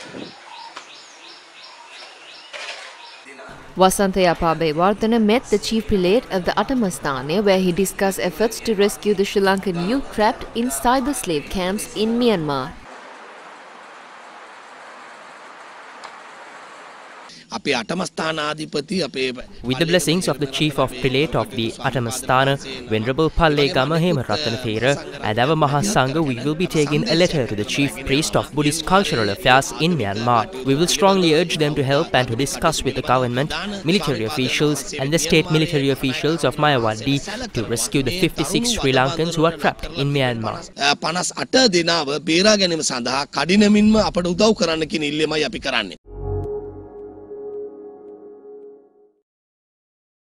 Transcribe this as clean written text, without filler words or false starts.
Wasantha Yapa met the Chief Prelate of the Atamasthanaya, where he discussed efforts to rescue the Sri Lankan youth trapped inside the slave camps in Myanmar. With the blessings of the Chief of Prelate of the Atamasthanaya, Venerable Palle Gamahema Ratanathera, and our Mahasangha, we will be taking a letter to the Chief Priest of Buddhist Cultural Affairs in Myanmar. We will strongly urge them to help and to discuss with the government, military officials and the state military officials of Mayawadi to rescue the 56 Sri Lankans who are trapped in Myanmar.